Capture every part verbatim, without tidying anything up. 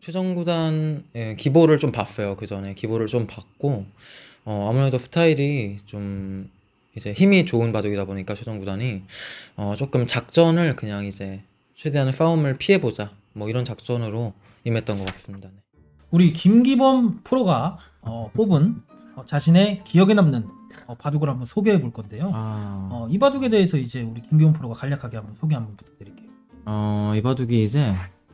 최정 구단의 기보를 좀 봤어요. 그 전에 기보를 좀 봤고 어, 아무래도 스타일이 좀 이제 힘이 좋은 바둑이다 보니까 최정 구단이 어, 조금 작전을 그냥 이제 최대한 싸움을 피해보자 뭐 이런 작전으로 임했던 것 같습니다. 네. 우리 김기범 프로가 어, 뽑은 어, 자신의 기억에 남는 어, 바둑을 한번 소개해 볼 건데요. 아... 어, 이 바둑에 대해서 이제 우리 김기범 프로가 간략하게 한번 소개 한번 부탁드릴게요. 어, 이 바둑이 이제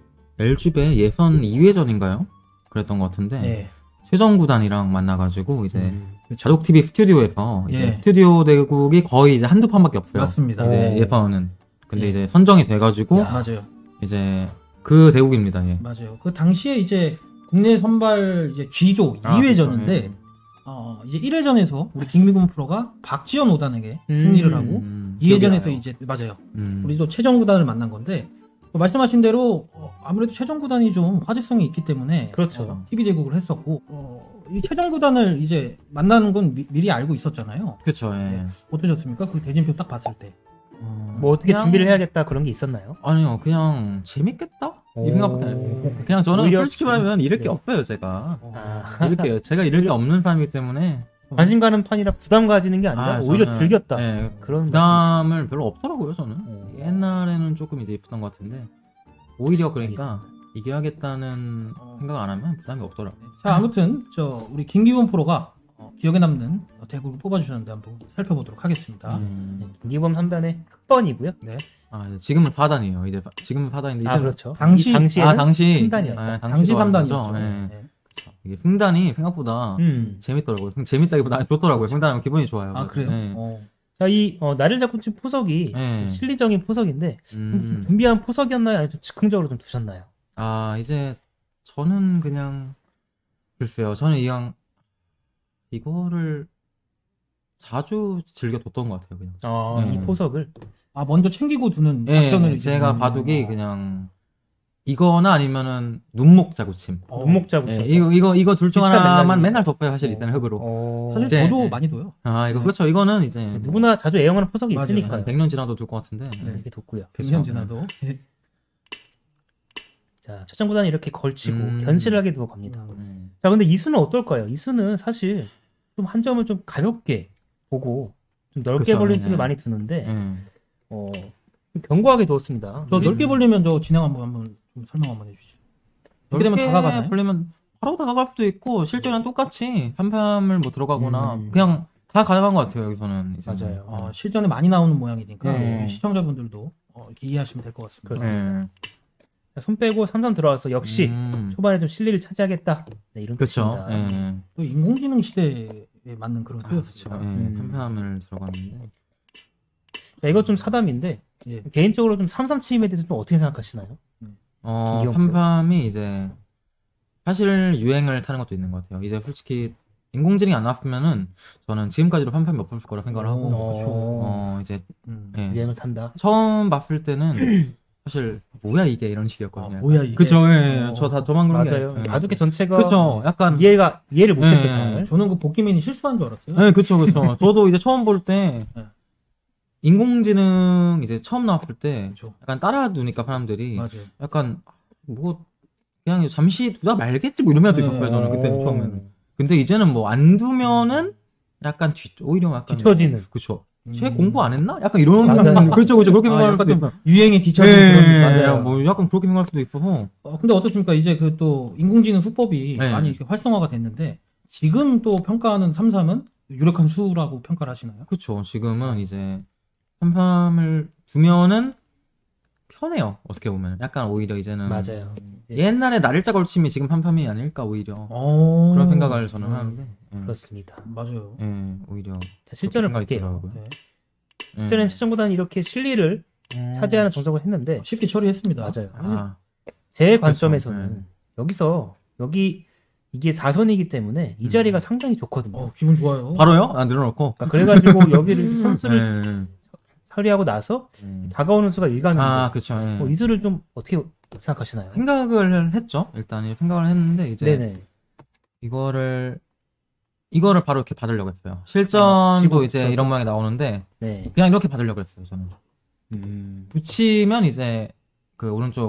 엘지배 예선 이 회전인가요? 그랬던 것 같은데 네. 최정 구단이랑 만나가지고 이제 음, 자독티비 스튜디오에서 이제 예. 스튜디오 대국이 거의 이제 한두 판밖에 없어요. 맞습니다. 이제 오. 예선은. 근데 예. 이제 선정이 돼가지고 야, 맞아요. 이제 그 대국입니다. 예. 맞아요. 그 당시에 이제 국내 선발 이제 G조 아, 이 회전인데 그쵸, 예. 어, 이제 일 회전에서 우리 김기범 프로가 박지현 오단에게 음. 승리를 하고 음, 이 회전에서 기억이 나요. 이제 맞아요. 음. 우리 또 최정 구단을 만난 건데 어, 말씀하신 대로 어, 아무래도 최정 구단이 좀 화제성이 있기 때문에 그렇죠. 어, 티비 대국을 했었고 어, 이 최정 구단을 이제 만나는 건 미, 미리 알고 있었잖아요. 그쵸, 예. 어떠셨습니까? 그 대진표 딱 봤을 때. 어, 뭐 어떻게 그냥- 준비를 해야겠다 그런 게 있었나요? 아니요, 그냥 재밌겠다? 이 오. 생각밖에 안 해요. 그냥 저는 오히려 솔직히 말하면 잃을 게 네. 없어요, 제가. 아, 잃을 게, 제가 잃을 게 없는 사람이기 때문에. 관심 가는 판이라 부담 가지는 게 아니라 아, 오히려 저는, 즐겼다. 예, 그런 부담을 별로 없더라고요, 저는. 오. 옛날에는 조금 이제 있었던 것 같은데. 오히려 그러니까 알겠습니다. 이겨야겠다는 어. 생각을 안 하면 부담이 없더라고요. 자, 아무튼 저 우리 김기범 프로가 어, 기억에 남는 어, 대국을 뽑아주셨는데 한번 살펴보도록 하겠습니다. 음. 김기범 삼 단의 흑번이고요. 네. 아, 이제 지금은 사단이에요. 이제 파- 지금은 사단인데. 아 이때는- 그렇죠. 당시- 이 당시에는 아, 당시. 삼 단이었다. 아, 당시 삼 단이었죠. 좋아하는 거죠. 예. 네. 이게 승단이 생각보다 음. 재밌더라고요. 승- 재밌다기보다 좋더라고요. 승단하면 기분이 좋아요. 아 그래요? 네. 어. 자, 이 어, 나를 잡고 친 포석이 네. 좀 실리적인 포석인데 좀 음. 준비한 포석이었나요? 아니면 좀 즉흥적으로 좀 두셨나요? 아, 이제 저는 그냥 글쎄요. 저는 이왕 이거를 자주 즐겨뒀던 것 같아요. 그냥. 어, 네. 이 포석을 아 먼저 챙기고 두는 예, 작전을 이제 제가 음. 바둑이 그냥 이거나 아니면은 눈목 자구침. 어. 눈목자고 예, 이거 이거 이거 둘 중 비슷한 하나만 맥락이네요. 맨날 덮어요. 사실 이때는 흙으로. 어... 사실 이제- 저도 네. 많이 둬요. 아, 이거 네. 그렇죠. 이거는 이제 누구나 자주 애용하는 포석이 맞아요. 있으니까 한 백 년 지나도 둘 것 같은데. 네, 이렇게 뒀고요. 백 그쵸. 년 지나도. 자, 첫장구단이 이렇게 걸치고 음. 견실하게 두고 갑니다. 네. 자, 근데 이수는 어떨까요? 이수는 사실 좀 한 점을 좀 가볍게 보고 좀 넓게 그쵸, 벌린 네. 수를 많이 두는데 예. 어, 좀 견고하게 두었습니다. 저 음. 넓게 벌리면 저 진행 한번 한번 좀 설명 한번 해주시죠. 이렇게 되면 넓게 다가가나요? 벌리면 바로 다가갈 수도 있고 실제로는 똑같이 판판을 뭐 들어가거나 음. 그냥 다 가능한 것 같아요. 여기서는 이제. 맞아요. 어, 실전에 많이 나오는 모양이니까 네. 시청자분들도 어, 이렇게 이해하시면 될 것 같습니다. 그렇습니다. 예. 자, 손 빼고 삼삼 들어와서 역시 음. 초반에 좀 실리를 차지하겠다. 네, 이런 그렇죠. 뜻입니다. 예. 또 인공지능 시대에 맞는 그런 아, 투였죠. 그렇죠. 예. 음. 판판을 들어가는데. 자, 이거 좀 사담인데 예. 개인적으로 좀 삼삼 침입에 대해서 좀 어떻게 생각하시나요? 어, 김기영 프로. 판팜이 이제 사실 유행을 타는 것도 있는 것 같아요. 이제 솔직히 인공지능이 안 나왔으면은 저는 지금까지도 판팜이 없을 거라 생각을 하고 오, 그렇죠. 어, 이제 음. 예. 유행을 탄다. 처음 봤을 때는 사실 뭐야 이게 이런 식이었거든요. 아, 뭐야 이게? 그쵸. 예. 어. 저 다 저만 그런 맞아요. 게. 예. 바둑의 전체가 그쵸. 약간 이해가 이해를 못했죠. 예. 잘. 저는 그 복귀맨이 실수한 줄 알았어요. 네, 그쵸, 그쵸. 저도 이제 처음 볼 때, 네. 인공지능 이제 처음 나왔을 때, 그쵸. 약간 따라두니까 사람들이, 맞아요. 약간, 뭐, 그냥 잠시 두다 말겠지, 뭐 이러면 네. 있었어요, 저는 그때 어. 처음에는. 근데 이제는 뭐, 안 두면은, 약간 뒤, 오히려 약간. 뒤처지는. 그쵸. 음. 쟤 공부 안 했나? 약간 이런. 맞아요. 그렇죠, 그렇죠. 그렇게 아, 생각할 약간 수도 좀 있고. 유행에 뒤처진 예, 그런 맞아요. 뭐, 약간 그렇게 생각할 수도 있어서. 어, 근데 어떻습니까? 이제 그 또 인공지능 수법이 네. 많이 이렇게 활성화가 됐는데 지금 또 평가하는 삼삼은 유력한 수라고 평가를 하시나요? 그쵸. 지금은 이제, 삼삼을 두면은, 편해요. 어떻게 보면. 약간 오히려 이제는. 맞아요. 옛날에 날짜 걸침이 지금 판팜이 아닐까 오히려 어... 그런 생각을 저는 음, 하는데 예. 그렇습니다. 맞아요. 예, 오히려 자, 실전을 그렇게 생각이 볼게요. 들더라고요. 네. 예. 실전엔 최정보다는 이렇게 실리를 차지하는 정석을 했는데 쉽게 처리했습니다. 맞아요. 아, 제 관점에서는 그렇죠. 여기서 여기 이게 사선이기 때문에 이 자리가 상당히 좋거든요. 어, 기분 좋아요. 바로요? 아 늘어놓고 그러니까 그래가지고 여기를 선수를 예, 처리하고 나서 예. 다가오는 수가 일감인데 아 그쵸 예. 어, 이 수를 좀 어떻게 생각하시나요? 생각을 했죠 일단 생각을 했는데 이제 네네. 이거를 이거를 바로 이렇게 받으려고 했어요 아, 실전도 집어 이제 붙여서. 이런 모양이 나오는데 네. 그냥 이렇게 받으려고 했어요 저는 음. 붙이면 이제 그 오른쪽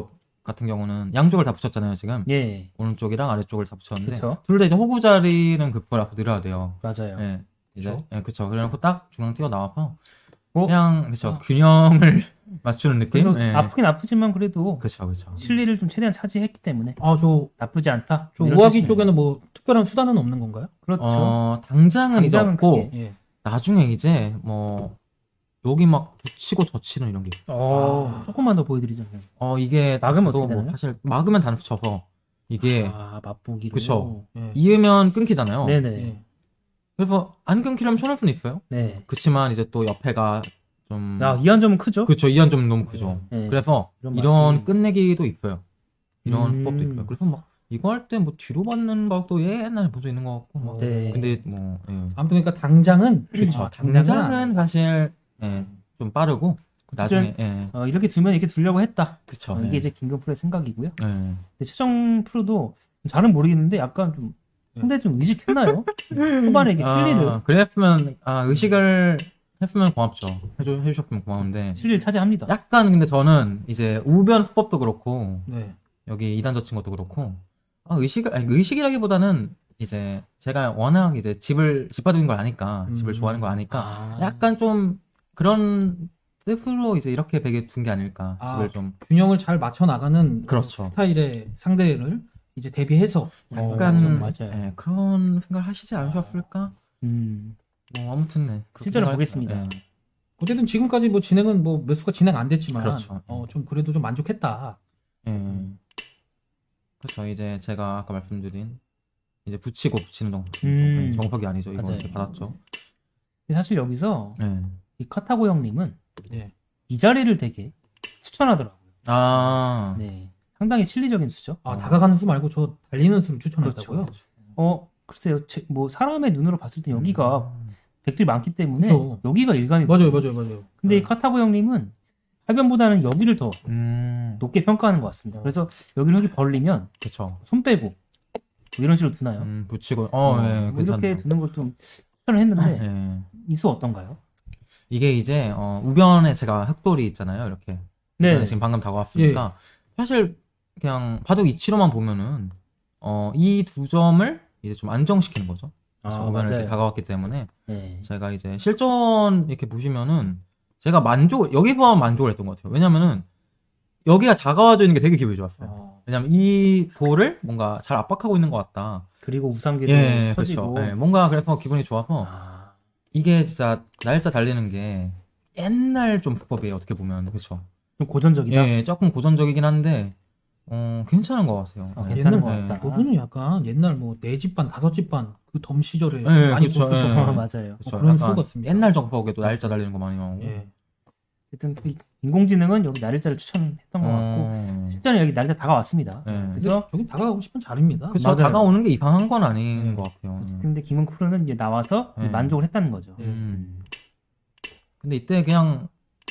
같은 경우는 양쪽을 다 붙였잖아요, 지금. 예. 오른쪽이랑 아래쪽을 다 붙였는데 그쵸. 둘 다 이제 호구 자리는 그걸 앞으로 늘어야 돼요. 맞아요. 예. 이제 그쵸. 예, 그쵸. 그래놓고 딱 중앙 튀어 나와서 어? 그냥 그쵸 아. 균형을 맞추는 느낌. 그래도 예. 아프긴 아프지만 그래도 그쵸, 그쵸. 실리를 좀 최대한 차지했기 때문에 아, 저, 나쁘지 않다. 저 이런 우아기 뜻이네요. 쪽에는 뭐 특별한 수단은 없는 건가요? 그렇죠. 어, 당장은 이제 당장은 없고 크게. 예. 나중에 이제 뭐 여기 막 붙이고 젖히는 이런 게 있어요. 어, 조금만 더 보여드리죠. 어 이게 막으면 저도 어떻게 뭐 되나요? 사실 막으면 다 붙여서 이게 아, 맛보기로. 그쵸. 예. 이으면 끊기잖아요. 네네. 예. 그래서 안 끊기려면 쳐낼 수는 있어요. 네. 그치만 이제 또 옆에가 좀 아, 이한 점은 크죠? 그쵸, 이한 점 너무 크죠. 네. 그래서 이런 이런 맛이- 끝내기도 있어요. 이런 음. 수법도 있어요. 그래서 막 이거 할 때 뭐 뒤로 받는 방법도 옛날에 본 적 있는 것 같고 막. 네. 근데 뭐 예. 아무튼 그러니까 당장은 그쵸. 아, 당장은 당장은 사실 예, 좀 빠르고 나중에 예. 어, 이렇게 두면 이렇게 두려고 했다. 그쵸. 어, 이게 예. 이제 김금 프로의 생각이고요. 예. 근데 최정 프로도 잘은 모르겠는데 약간 좀 상대 좀 의식했나요? 초반에 이게 실리를 아, 그랬으면 아 의식을 했으면 고맙죠. 해줘 해주셨으면 고마운데 실리를 차지합니다. 약간 근데 저는 이제 우변 수법도 그렇고 네. 여기 이단 젖힌 것도 그렇고 아, 의식을 아니 의식이라기보다는 이제 제가 워낙 이제 집을 집바둑인 걸 아니까 음. 집을 좋아하는 걸 아니까 아. 약간 좀 그런 뜻으로 이제 이렇게 베개 둔 게 아닐까 아, 집을 좀 균형을 잘 맞춰 나가는 그렇죠. 스타일의 상대를 이제 대비해서 약간 좀 맞아요. 예, 그런 생각을 하시지 않으셨을까? 음. 뭐 아무튼 네. 그렇게 실제로 생각했어요. 보겠습니다. 예. 어쨌든 지금까지 뭐 진행은 뭐 몇 수가 진행 안 됐지만 그렇죠. 어, 좀 그래도 좀 만족했다. 예. 그렇죠. 이제 제가 아까 말씀드린 이제 붙이고 붙이는 정석. 음. 예, 정석이 아니죠. 이거 맞아요. 이렇게 받았죠. 근데 사실 여기서 예. 이 카타고 형님은 예. 이 자리를 되게 추천하더라고요. 아. 네. 상당히 실리적인 수죠. 아, 다가가는 수 말고 저 달리는 수를 추천한다고요? 그렇죠. 어, 글쎄요. 제- 뭐 사람의 눈으로 봤을 때 여기가 음. 백들이 많기 때문에 그쵸. 여기가 일감이 맞아요, 맞아요, 맞아요. 근데 이 네. 카타고 형님은 하변보다는 여기를 더 음. 높게 평가하는 것 같습니다. 그래서 여기를 이렇게 벌리면 그렇죠. 손 빼고 뭐 이런 식으로 두나요? 음, 붙이고 어, 예. 뭐 이렇게 괜찮네요. 두는 걸 좀 추천을 했는데 예. 이수 어떤가요? 이게 이제 어, 우변에 제가 흑돌이 있잖아요. 이렇게. 네. 우변에 지금 방금 다가왔으니까 사실 그냥 바둑 이치로만 보면은 어, 이 두 점을 이제 좀 안정시키는 거죠. 아, 우변에 이렇게 맞아요. 다가왔기 때문에 네. 제가 이제 실전 이렇게 보시면은 제가 만족 여기서 만족을 했던 것 같아요. 왜냐면은 여기가 다가와져 있는 게 되게 기분이 좋았어요. 어, 왜냐면 이 돌을 뭔가 잘 압박하고 있는 것 같다. 그리고 우상계도 예, 터지고 그렇죠. 예, 뭔가 그래서 기분이 좋아서 아, 이게 진짜 날짜 달리는 게 옛날 좀 수법이에요. 어떻게 보면 그렇죠. 좀 고전적이다. 예, 조금 고전적이긴 한데 어, 괜찮은 것 같아요. 아, 예. 괜찮은 옛날 것 같다. 저분은 약간 옛날 뭐 네 집 반, 다섯 집 반 그 덤 시절에 예, 많이 그쵸, 보셨던 예. 어, 거. 맞아요. 그렇죠. 그런 약간 수 같습니다. 옛날 정법에도 날짜 달리는 거 많이 나오고. 예. 어쨌든 이 인공지능은 여기 날짜를 추천했던 것 같고 어, 실제로 여기 날짜 다가왔습니다. 예. 그래서 저기 다가가고 싶은 자리입니다. 그쵸. 맞아요. 다가오는 게 이상한 건 아닌 예. 것 같아요. 예. 근데 김은 프로는 이제 나와서 예. 만족을 했다는 거죠. 예. 음. 근데 이때 그냥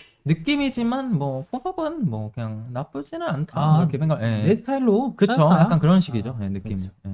느낌이지만 뭐 포석은 뭐 그냥 나쁘지는 않다 아, 이렇게 생각. 예. 내 스타일로 그쵸. 짜였다. 약간 그런 식이죠. 아, 예, 느낌. 그렇죠. 예.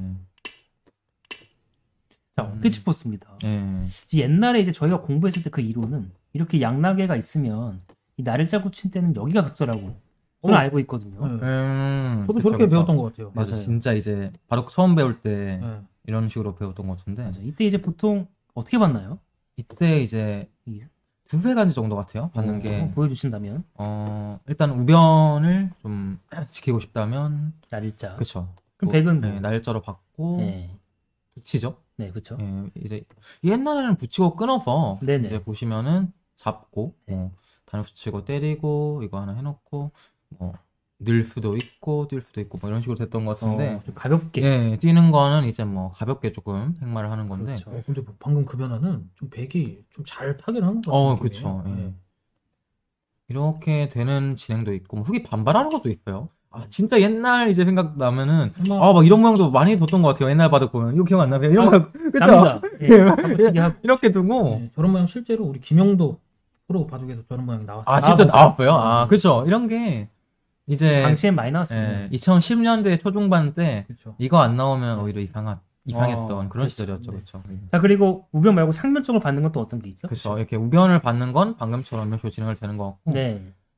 자, 어깨 짚었습니다. 예. 옛날에 이제 저희가 공부했을 때 그 이론은 이렇게 양날개가 있으면 이 날짜 붙인 때는 여기가 극소라고 저는 어. 알고 있거든요. 예. 음, 저도 그쵸, 저렇게 그쵸. 배웠던 것 같아요. 맞아. 맞아요. 진짜 이제 바로 처음 배울 때 예. 이런 식으로 배웠던 것 같은데 맞아요. 이때 이제 보통 어떻게 봤나요? 이때 이제 이- 두세 가지 정도 같아요. 받는 어, 게 보여주신다면 어, 일단 우변을 좀 지키고 싶다면 날짜. 그쵸. 그럼 백은 네, 뭐? 날짜로 받고 네, 붙이죠. 네, 그렇죠. 예, 이제 옛날에는 붙이고 끊어서 네네. 이제 보시면은 잡고 네. 뭐 단을 붙이고 때리고 이거 하나 해놓고 뭐 늘 수도 있고 뛸 수도 있고 뭐 이런 식으로 됐던 것 같은데 어, 좀 가볍게. 예, 뛰는 거는 이제 뭐 가볍게 조금 행마를 하는 건데 그렇죠. 어, 근데 뭐 방금 그 변화는 좀 백이 좀 잘 타긴 하는 것 같아요. 어, 그쵸. 예. 이렇게 되는 진행도 있고 뭐 흑이 반발하는 것도 있어요. 아 진짜 옛날 이제 생각나면은 설마 아 막 이런 모양도 많이 뒀던 것 같아요. 옛날 바둑 보면 이거 기억 안 나세요? 이런 아, 모양 그쵸? 납니다. 예, 한번 튀기 하고. 이렇게 두고 예, 저런 모양 실제로 우리 김영도 프로 바둑에서 저런 모양이 나왔어요. 아 진짜 뭐. 나왔어요? 아 그쵸. 이런 게 이제 당시엔 많이 나왔습니다. 예, 이천십 년대 초중반 때 그렇죠. 이거 안 나오면 오히려 이상한 이상했던 어, 그런 그렇습니다. 시절이었죠. 네. 그쵸. 자, 그리고 우변 말고 상면 쪽을 받는 건 또 어떤 게 있죠? 그쵸. 이렇게 우변을 받는 건 방금처럼 이런 식으로 진행을 되는 것 같고 네.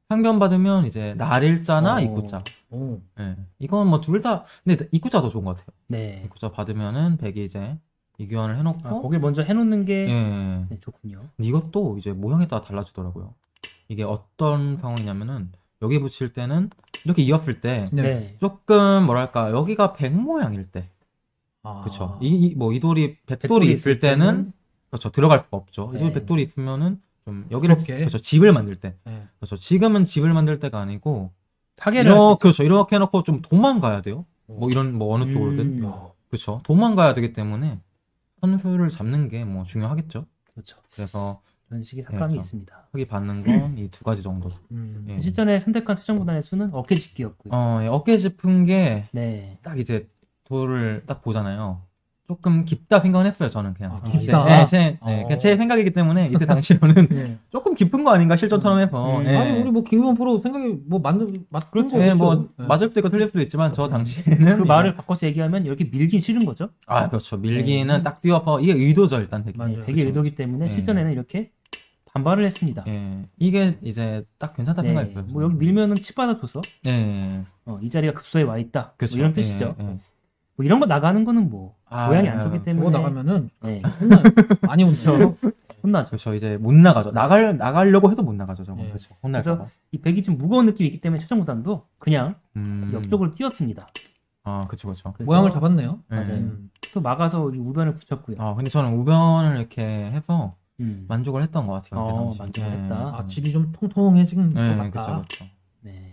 상변 받으면 이제 날일자나 어. 입구자. 오. 예. 이건 뭐 둘 다, 근데 입구자 더 좋은 것 같아요. 네. 입구자 받으면은 백이 이제 이교환을 해놓고, 아, 거길 먼저 해놓는 게 예. 네, 좋군요. 근데 이것도 이제 모양에 따라 달라지더라고요. 이게 어떤 상황이냐면은 여기 붙일 때는 이렇게 이었을 때 네. 네. 조금 뭐랄까 여기가 백 모양일 때, 아. 그렇죠. 이 뭐 이돌이 백돌이 백돌이 있을 있을 때는 때는 그렇죠. 들어갈 수가 없죠. 네. 이돌이 백돌이 있으면은 좀 여기를 그렇게. 그렇죠. 집을 만들 때, 네. 그렇죠. 지금은 집을 만들 때가 아니고 타겟을 이렇게 그렇죠. 이렇게 해놓고 좀 도망가야 돼요. 뭐 이런 뭐 어느 쪽으로든 음. 야. 그렇죠. 도망가야 되기 때문에 선수를 잡는 게 뭐 중요하겠죠. 그렇죠. 그래서 이런 식의 삭감이 그렇죠. 있습니다. 흑이 받는 건 이 두 가지 정도. 음. 예. 실전에 선택한 퇴장구단의 수는 어깨집기였고요. 어, 예, 어깨 짚은 게 네. 딱 이제 돌을 딱 보잖아요. 조금 깊다 생각은 했어요, 저는 그냥. 아, 제- 깊다? 예, 제, 예, 어. 그냥 제 생각이기 때문에 이때 당시로는 네. 조금 깊은 거 아닌가 실전처럼 해서. 음. 예. 아니 우리 뭐 김기범 프로 생각이 뭐 맞는 맞는 그렇죠. 거 예, 그렇죠? 뭐 네. 맞을 수도 있고 틀릴 수도 있지만 저 네. 당시에는 그 이제- 말을 바꿔서 얘기하면 이렇게 밀긴 싫은 거죠. 아 그렇죠 밀기는 네. 딱 띄워서 이게 의도죠 일단 되게. 맞아요. 네, 백의 의도기 때문에 네. 실전에는 이렇게 반발을 했습니다. 예, 이게 이제 딱 괜찮다 네. 생각했어요. 뭐 여기 밀면은 치 받아줘서 예, 어, 이 자리가 급소에 와 있다. 그렇죠. 뭐 이런 뜻이죠. 예, 예. 뭐 이런 거 나가는 거는 뭐 아, 모양이 예, 안 좋기 예. 때문에 저거 나가면은 네. 혼나 많이 혼나요. 혼나죠. 그렇죠 이제 못 나가죠. 나갈 나가려고 해도 못 나가죠 저거. 예. 그렇죠. 혼날까 봐. 이 백이 좀 무거운 느낌이 있기 때문에 최정구단도 그냥 음. 옆쪽으로 뛰었습니다. 아 그렇죠 그렇죠. 그래서 모양을 잡았네요. 예. 맞아요. 음. 또 막아서 이 우변을 붙였고요. 아 근데 저는 우변을 이렇게 해서 음. 만족을 했던 것 같아요. 그때 어, 당시. 만족을 했다. 아 집이 좀 통통해진 예, 것 예, 같다. 그렇죠 그렇죠. 네.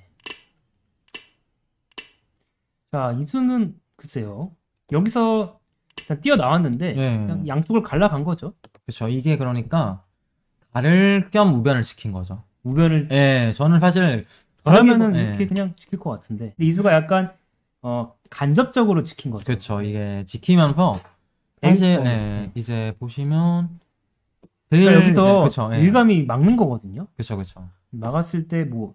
자, 이수는 글쎄요. 여기서 일단 뛰어 나왔는데 예. 그냥 양쪽을 갈라간 거죠. 그렇죠. 이게 그러니까 가를 겸 우변을 시킨 거죠. 우변을 예, 저는 사실 저라면은 예. 이렇게 그냥 지킬 것 같은데 근데 이수가 약간 어 간접적으로 지킨 거죠. 그렇죠. 이게 지키면서 백- 사실 어, 예, 이제 보시면 그러니까 제일 여기서 그렇죠. 예. 일감이 막는 거거든요. 그렇죠, 그렇죠. 막았을 때 뭐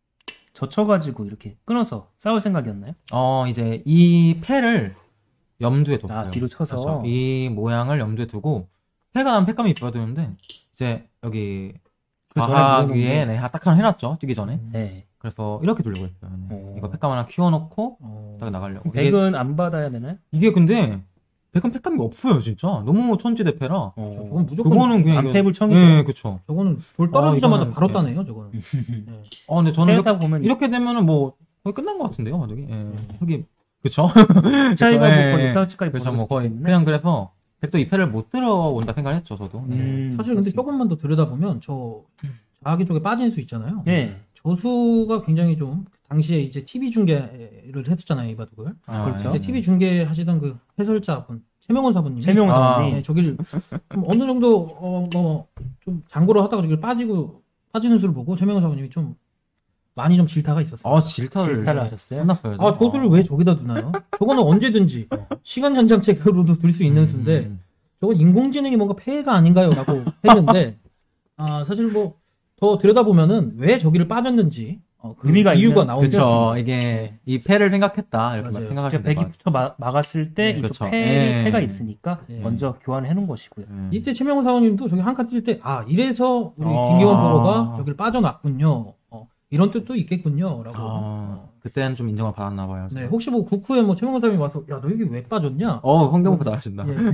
젖혀가지고 이렇게 끊어서 싸울 생각이었나요? 어, 이제 이 패를 염두에 뒀어요. 아, 뒤로 쳐서. 그렇죠. 이 모양을 염두에 두고 패가 나면 패감이 있어야 되는데 이제 여기 그 전에 과학 모으는 위에 게- 네, 딱 하나 해놨죠. 뛰기 전에. 네. 그래서 이렇게 두려고 했어요. 네. 어. 이거 패감 하나 키워놓고 어. 딱 나가려고. 이게, 백은 안 받아야 되나요? 이게 근데 백은 패감이 없어요, 진짜. 너무 천지대패라. 어. 저- 저건 무조건 그거는 그냥 이거- 안패불청이죠. 예, 그쵸. 저거는 돌 떨어지자마자 이거는- 바로 예. 따네요. 저거는. 예. 어, 근데 저는 이렇게, 때리다 보면 이렇게 되면은 뭐 거의 끝난 것 같은데요, 바둑이. 예. 여기 그쵸? 차이가 예, 뭐 예. 거의 타치까지 그래서 뭐 거의 때문에. 그냥 그래서 백도 이 패를 못 들어온다 생각을 했죠, 저도. 네. 음, 사실 근데 그렇습니다. 조금만 더 들여다보면 저 자기 쪽에 빠진 수 있잖아요. 네. 저 수가 굉장히 좀 당시에 이제 티비 중계를 했었잖아요, 이 바둑을. 아, 그렇죠. 근데 티비 중계 하시던 그 해설자분 최명원 사부님. 최명원 아. 사원이 네, 저길 좀 어느 정도 어뭐좀 장고를 하다가 저길 빠지고 빠지는 수를 보고 최명원 사부님이 좀 많이 좀 질타가 있었어요. 어, 질타를. 질타를 하셨어요. 혼났어요. 아, 저 수를 왜 저기다 두나요? 저거는 언제든지 시간 연장책으로도 둘 수 있는 수인데 음. 저건 인공지능이 뭔가 폐해가 아닌가요?라고 했는데 아 사실 뭐 더 들여다보면은 왜 저기를 빠졌는지 어, 그 의미가 이유가 있는- 나오죠. 그쵸. 이게 이 패를 생각했다. 이렇게 맞아요. 생각하시면 그러니까 될것 백이 같아요. 붙여 마- 막았을 때 네, 이쪽 그렇죠. 패, 예. 패가 있으니까 예. 먼저 교환을 해놓은 것이고요. 음. 이때 최명호 사원님도 저기 한 칸 뛸 때 아 이래서 우리 아. 김기원 프로가 저기를 빠져놨군요. 어, 이런 뜻도 있겠군요라고. 아, 어. 그때는 좀 인정을 받았나 봐요. 네, 혹시 뭐 국후에 뭐 최명호 사원님이 와서 야 너 여기 왜 빠졌냐? 어, 황경호 잘하신다. 예.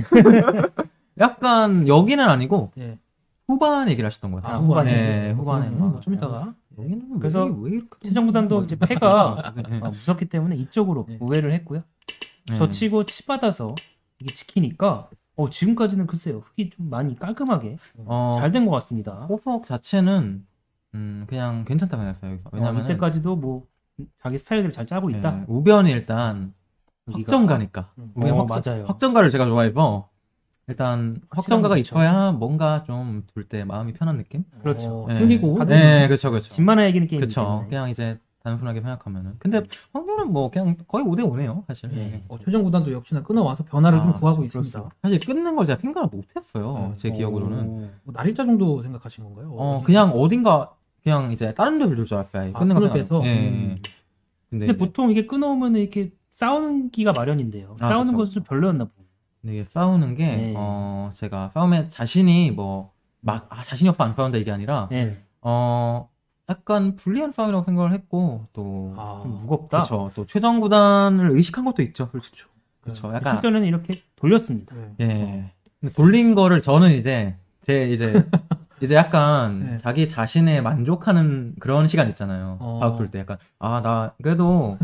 약간 여기는 아니고 예. 후반 얘기를 하셨던 것 같아요. 아, 후반에. 네, 후반에. 음, 뭐좀 이따가. 여기는 그래서 왜, 왜 이렇게 최정구단도 이제 패가 네. 어, 무섭기 때문에 이쪽으로 네. 우회를 했고요. 네. 젖히고 치 받아서 이게 지키니까 어, 지금까지는 글쎄요 흙이 좀 많이 깔끔하게 어, 잘 된 것 같습니다. 호석 자체는 음, 그냥 괜찮다 생각했어요. 여기서. 왜냐면 어, 이때까지도 뭐 자기 스타일대로 잘 짜고 있다. 네, 우변이 일단 여기가. 확정가니까. 음. 우변 어, 확정, 맞아요. 확정가를 제가 좋아해서 일단 확정가가 게 있어야 뭔가 좀 둘 때 마음이 편한 느낌? 그렇죠. 어, 네. 틀리고. 하도- 네, 그렇죠, 그렇죠. 집만 하나 이기는 게임이기 그렇죠. 때문에. 그냥 이제 단순하게 생각하면은. 근데 황교는 뭐 그냥 거의 오 대 오네요, 사실. 네. 어, 최정 구단도 역시나 끊어와서 변화를 좀 아, 구하고 그렇습니다. 있습니다. 사실 끊는 걸 제가 생각을 못했어요. 네. 제 기억으로는. 어, 뭐 날일자 정도 생각하신 건가요? 어, 어디- 그냥 어딘가 그냥 이제 다른 데를 둘 줄 알았어요. 아, 끊는 거 손을 생각. 빼서? 예. 음. 근데, 근데 이제 보통 이게 끊어오면 이렇게 싸우는 기가 마련인데요. 아, 싸우는 그쵸, 것은 좀 별로였나 보고. 근데 이게 싸우는 게 네. 어, 제가 싸움에 자신이 뭐 막 아, 자신이 없어 안 싸운다 이게 아니라 네. 어, 약간 불리한 싸움이라고 생각을 했고 또 아, 좀 무겁다. 그렇죠. 또 최정 구단을 의식한 것도 있죠, 솔직히. 그렇죠. 네. 약간 실전에는 이렇게 돌렸습니다. 네. 예. 근데 돌린 거를 저는 이제 제 이제 이제 약간 네. 자기 자신에 만족하는 그런 시간 있잖아요. 어. 바둑 둘 때 약간 아 나 그래도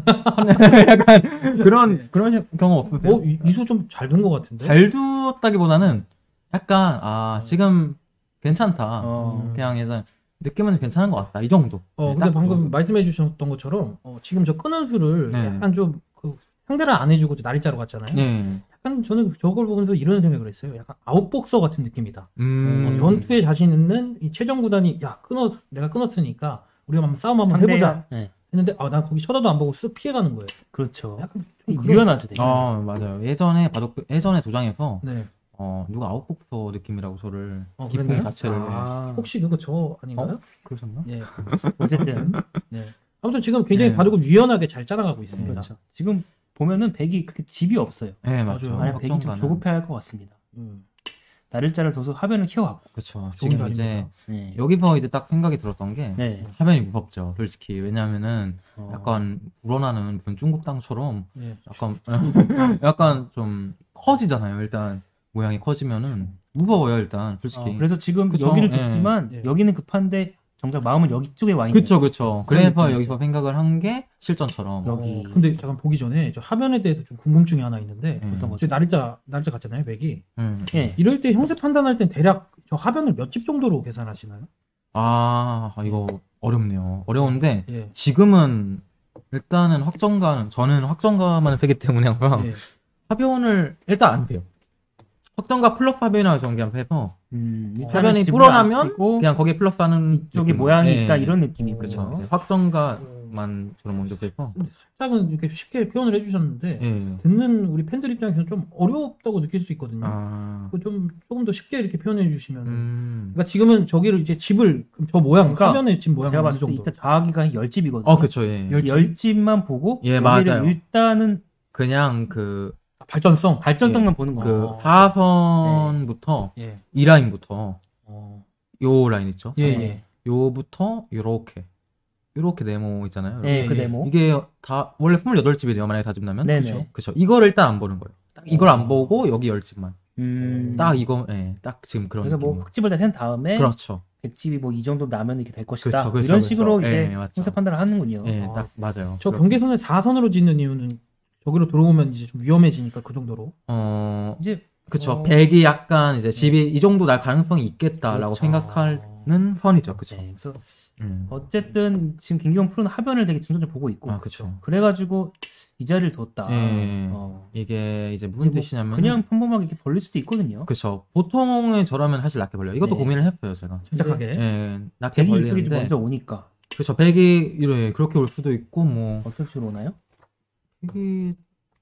약간 그런 그런 경험 없으세요? 어, 이- 이수 좀 잘 둔 것 같은데? 잘 뒀다기보다는 약간 아 지금 괜찮다. 어. 그냥 이제 느낌은 괜찮은 것 같다. 이 정도. 어, 네, 근데 딱 방금 그거. 말씀해 주셨던 것처럼, 어, 지금 저 끄는 수를 네. 약간 좀, 그, 상대를 안 해주고 날짜로 갔잖아요. 네. 약간 저는 저걸 보면서 이런 생각을 했어요. 약간 아웃복서 같은 느낌이다. 음. 어, 전투에 자신 있는 이 최정 구단이, 야, 끊어, 내가 끊었으니까, 우리가 한번 싸움 한번 상대가- 해보자. 네, 했는데, 아, 난 거기 쳐다도 안 보고 쓱 피해가는 거예요. 그렇죠. 약간 좀 그런- 유연하죠, 되게. 어 맞아요. 예전에 바둑 예전에 도장에서 네. 어 누가 아웃복서 느낌이라고 저를 어, 기품 그랬나요? 자체를 아, 혹시 그거 저 아닌가요? 그러셨나? 예. 어쨌든 네. 아무튼 지금 굉장히 네. 바둑을 유연하게 잘 짜나가고 있습니다. 그렇죠. 지금 보면은 백이 그렇게 집이 없어요. 네 맞죠. 맞아요. 만약 백이 좀 확정가는. 조급해할 것 같습니다. 음. 나를자를 둬서 화면을 키워갖고. 그렇죠. 좋은 지금 이제 자리입니다. 네. 여기서 이제 딱 생각이 들었던 게 네. 화면이 무섭죠. 솔직히 왜냐하면은 어, 약간 우러나는 무슨 중국 땅처럼 예. 약간 약간 좀 커지잖아요. 일단 모양이 커지면은 무서워요. 일단 솔직히. 어, 그래서 지금 그쵸. 여기를 예. 뒀지만 예. 여기는 급한데 정작 마음은 여기 쪽에 와 있는. 그쵸 그쵸. 그런 그래서 느낌이죠. 여기서 생각을 한 게 실전처럼. 여기. 어, 근데 잠깐 보기 전에 저 화면에 대해서 좀 궁금증이 하나 있는데 음. 어떤 거죠? 저 날짜 날짜 갔잖아요, 백이. 음. 예. 이럴 때 형세 판단할 땐 대략 저 화면을 몇 집 정도로 계산하시나요? 아 이거 어렵네요. 어려운데 예. 지금은 일단은 확정가는 저는 확정가만 세기 때문에 항상 예. 화변을 일단 안 돼요. 확정가 플러스 화변이라고 전개해서 음, 일단은 화면이 집을 안 불어나면 띄고 그냥 거기에 플러스하는 이쪽에 느낌. 모양이 예. 있다 이런 느낌이고요. 그쵸. 이제 확정가만 저는 먼저 빼서 근데 살짝은 이렇게 쉽게 표현을 해주셨는데 예. 듣는 우리 팬들 입장에서는 좀 어렵다고 느낄 수 있거든요. 아. 그거 좀 조금 더 쉽게 이렇게 표현해 주시면. 음. 그러니까 지금은 저기를 이제 집을 그럼 저 모양 그러니까 화면의 집 모양 제가 어느 봤을 때 정도. 이때 좌하기가 한 열 집이거든요. 어, 그쵸, 예. 열- 열 집만 보고 예, 여기를 맞아요. 일단은 그냥 그, 아, 발전성. 발전성만 보는 그, 거예요. 어. 사선부터 예. 이 라인부터 어. 요 라인 있죠? 예, 네. 예. 요부터 요렇게. 요렇게 네모 있잖아요. 네, 예, 그 예. 네모. 이게 다, 원래 스물여덟 집이래요, 만약에 다 집나면. 네네. 그쵸. 그쵸. 이거를 일단 안 보는 거예요. 딱 이걸 안 보고 여기 열 집만. 음. 딱 이거, 예, 딱 지금 그런 그래서 느낌. 뭐 흑집을 다 센 다음에 그렇죠. 백 집이 뭐 이 정도 나면 이렇게 될 것이다. 그쵸, 그쵸, 이런 그쵸. 식으로 예, 이제 예, 맞죠. 형세 판단을 하는군요. 예, 아. 딱 맞아요. 저 그렇게. 경계선을 사선으로 짓는 이유는 저기로 들어오면 이제 좀 위험해지니까 그 정도로. 어, 이제 그쵸. 어. 백이 약간 이제 집이 이 정도 날 가능성이 있겠다라고 그렇죠. 생각하는 선이죠. 그쵸. 네, 그래서 음. 어쨌든 지금 김기용 프로는 하변을 되게 중점적으로 보고 있고 아, 그쵸. 그래가지고 이 자리를 뒀다. 예. 어. 이게 이제 무슨 이게 뭐 뜻이냐면. 그냥 평범하게 이렇게 벌릴 수도 있거든요. 그쵸. 보통의 저라면 사실 낮게 벌려요. 이것도 네. 고민을 했어요, 제가. 침착하게. 예, 낮게 백이 이쪽이 좀 벌리는데. 먼저 오니까 그쵸. 백이, 이래, 그렇게 올 수도 있고, 뭐. 어떤 식으로 오나요? 백이,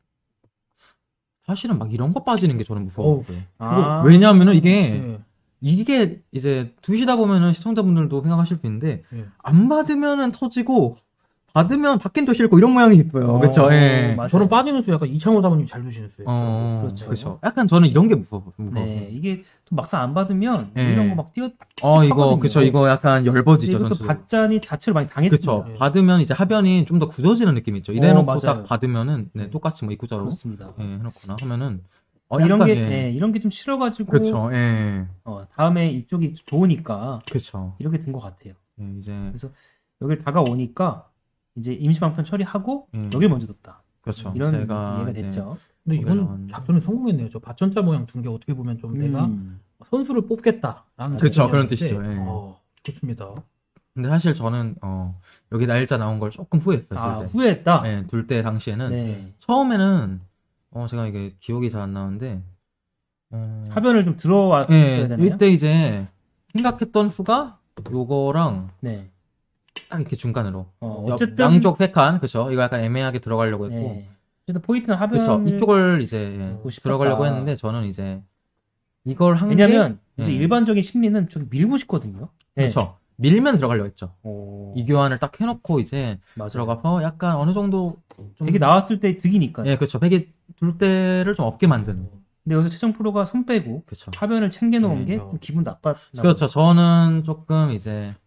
사실은 막 이런 거 빠지는 게 저는 무서워요. 아, 왜냐하면은 이게, 예. 이게 이제 두시다 보면은 시청자분들도 생각하실 수 있는데, 예. 안 받으면은 터지고, 받으면 받긴 또 싫고 이런 모양이 있어요. 그쵸. 어, 예. 맞아요. 저는 빠지는 수 약간 이창호 사모님 잘 두시는 수예요. 어, 그렇죠. 그렇죠. 약간 저는 이런 게 무서워. 무서워. 네, 이게 또 막상 안 받으면 예. 이런 거 막 뛰어. 어, 이거, 하거든요. 그쵸. 이거 약간 열버지죠. 이것도 전체적으로. 받자니 자체로 많이 당했습니다. 그쵸. 예. 받으면 이제 하변이 좀 더 굳어지는 느낌 있죠. 이래놓고 맞아요. 딱 받으면은, 네, 똑같이 뭐 입구자로, 그렇습니다. 예, 해놓거나 하면은, 어, 이런 약간, 게 예. 예, 이런 게 좀 싫어가지고 그쵸. 예. 어, 다음에 이쪽이 좋으니까 그쵸. 이렇게 된 것 같아요. 예, 이제, 여기를 다가오니까 이제 임시방편 처리하고 음. 여기 먼저 뒀다. 그렇죠. 이런 제가 이해가 이제 됐죠. 근데 이건 나왔는데. 작전에 성공했네요. 저 받전자 모양 둔 게 어떻게 보면 좀 내가 음. 선수를 뽑겠다라는 그쵸, 작전이었는데, 그런 뜻이죠. 예. 어, 좋습니다. 근데 사실 저는, 어, 여기 날짜 나온 걸 조금 후회했어요. 아, 둘 때. 후회했다. 예, 둘 때 당시에는. 네. 처음에는, 어, 제가 이게 기억이 잘 안 나는데, 어, 하변을 좀 들어왔어야 예, 되나요? 이때 이제 생각했던 수가 요거랑 네. 딱 이렇게 중간으로. 어, 옆- 어쨌든 양쪽 세 칸, 그쵸. 이거 약간 애매하게 들어가려고 했고. 네. 어쨌든 포인트는 그쵸. 하변을 이쪽을 이제 예, 보고 싶었다. 들어가려고 했는데 저는 이제 이걸 한 게. 왜냐면 이제 예. 일반적인 심리는 저기 밀고 싶거든요. 네. 그쵸. 밀면 들어가려고 했죠. 오, 이 교환을 딱 해놓고 이제 맞아요. 들어가서 약간 어느 정도 좀. 되게 나왔을 때 득이니까. 예, 그쵸. 백이 둘 때를 좀 없게 만드는. 근데 여기서 최정 프로가 손 빼고 그쵸. 하변을 챙겨놓은 네, 게 어. 좀 기분 나빴나 그렇죠. 저는 조금 이제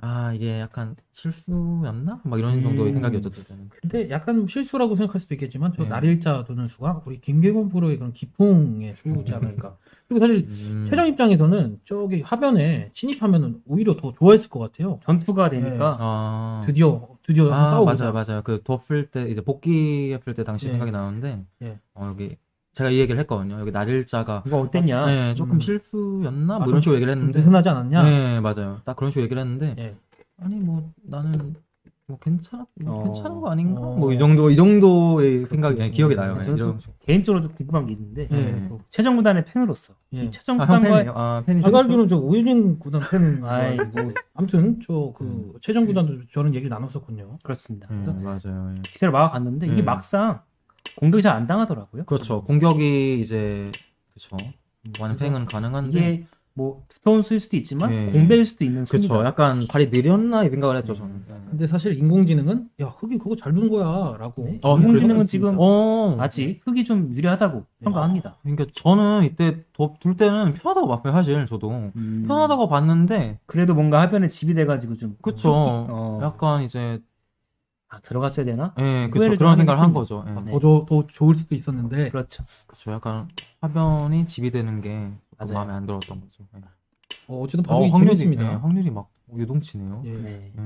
아 이게 약간 실수였나? 막 이런 정도의 음. 생각이었죠 그때는. 근데 약간 실수라고 생각할 수도 있겠지만 저 네. 날일자 두는 수가 우리 김계건 프로의 그런 기풍의 수지 않을까. 그리고 사실 음. 최장 입장에서는 저기 하변에 침입하면은 오히려 더 좋아했을 것 같아요. 전투가 되니까 아, 드디어 드디어 아 싸우고자. 맞아요 맞아요. 그 덮을 때 이제 복귀했을 때 당시 예. 생각이 나는데 예. 어, 여기 제가 이 얘기를 했거든요. 여기 날일자가 이거 어땠냐? 네, 조금 음. 실수였나? 아, 뭐 이런 식으로 얘기를 좀 했는데 느슨하지 않았냐? 네 맞아요. 딱 그런 식으로 얘기를 했는데 예. 아니 뭐 나는 뭐 괜찮아 뭐 어. 괜찮은 거 아닌가? 어. 뭐 이 정도 이 정도의 생각이 예, 기억이 나요. 예, 저는 이런 좀 개인적으로 좀 궁금한 게 있는데 예. 또 최정 구단의 팬으로서 예. 이 최정 아, 형 구단과 팬이에요? 아 팬이죠? 제가 알기로는 저 오유진 구단 팬. 아이 뭐 아무튼 저 그 음. 최정 구단도 저는 얘기를 나눴었군요. 그렇습니다. 예, 그래서 맞아요. 예. 기세를 막아갔는데 이게 네. 막상 공격이 잘 안 당하더라고요. 그렇죠. 공격이 이제 그렇죠. 완승은 가능한데 이게 뭐 두터운 수일 수도 있지만 네. 공백일 수도 있는 그렇죠. 수입니다. 약간 발이 느렸나 이 생각을 했죠 저는. 근데 사실 인공지능은 야 흑인 그거 잘 두는 거야라고. 네. 어, 인공지능은 그래요? 지금 어. 아직 흙이 좀 유리하다고 평가합니다. 그러니까 저는 이때 더- 둘 때는 편하다고 봤어요 사실 저도 음. 편하다고 봤는데 그래도 뭔가 하변에 집이 돼가지고 좀 그쵸. 어. 약간 이제 아, 들어갔어야 되나? 예, 그쵸. 후회를 그런 좀 생각을 한 하는 거죠. 예. 네. 더, 좋- 더 좋을 수도 있었는데. 그렇죠. 그쵸. 약간 화변이 집이 되는 게 조금 맞아요. 마음에 안 들었던 거죠. 예. 어, 어쨌든 어, 바둑이 확률이 재밌습니다. 예, 확률이 막 유동치네요. 예. 네. 예.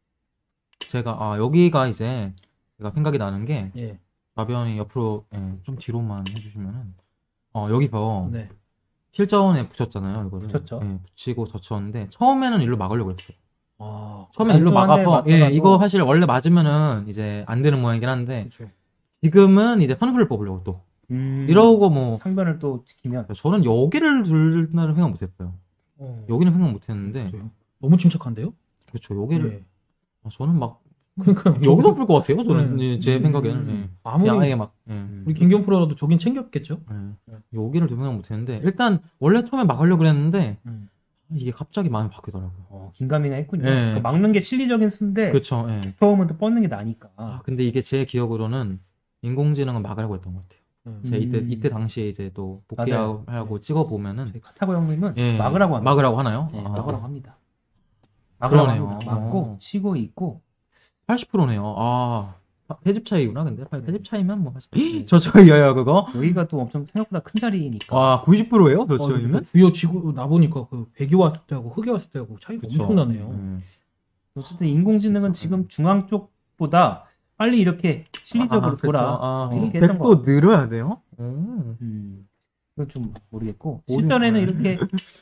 제가 아 여기가 이제 제가 생각이 나는 게 예. 화변이 옆으로 예, 좀 뒤로만 해주시면은 어 여기서 네. 실전에 붙였잖아요. 이거를 붙였죠. 예, 붙이고 젖혔는데 처음에는 일로 막으려고 했어요. 아, 처음에 일로 한대 막아서 예 맞더라도. 이거 사실 원래 맞으면은 이제 안 되는 모양이긴 한데 그렇죠. 지금은 이제 선수를 뽑으려고 또 음. 이러고 뭐 상변을 또 지키면 저는 여기를 둘날은 생각 못했어요. 어, 여기는 생각 못했는데 그렇죠. 너무 침착한데요? 그렇죠. 여기를 예. 아, 저는 막 그러니까 여기도 풀 것 같아요. 저는 네. 예, 제 음. 생각에는 예. 아무리 그냥 아예 막 예. 우리 김경 프로라도 저긴 챙겼겠죠? 예. 여기를 좀 생각 못했는데 일단 원래 처음에 막으려고 그랬는데 음. 이게 갑자기 마음이 바뀌더라고요. 어, 긴가민가 했군요. 네. 그 막는 게 실리적인 수인데 그렇죠. 예. 처음은 또 뻗는 게 나니까. 아, 근데 이게 제 기억으로는 인공지능은 막으려고 했던 것 같아요. 음. 제가 이때 음. 이때 당시에 이제 또 맞아요. 복귀하고 찍어 보면은 저희 카타고 형님은 예, 막으라고 합니다. 막으라고 하나요? 네, 아, 막으라고 합니다. 막으라고 그러네요. 합니다. 막고 어. 치고 있고 팔십 퍼센트네요. 아, 패집 차이구나. 근데 패집 차이면 뭐 사실 네. 저 차이야 그거. 여기가 또 엄청 생각보다 큰 자리니까. 아, 구십 퍼센트예요? 저 어, 차이면? 주요 지구 나 보니까 그 백이 왔을 때하고 흑이 왔을 때하고 차이가 그쵸. 엄청나네요. 음. 어쨌든 인공지능은 지금 중앙 쪽보다 빨리 이렇게 실리적으로 아, 그쵸. 돌아. 아, 어, 이렇게 했던 것 백도 늘어야 돼요? 음. 음, 그건 좀 모르겠고 오류- 실전에는 이렇게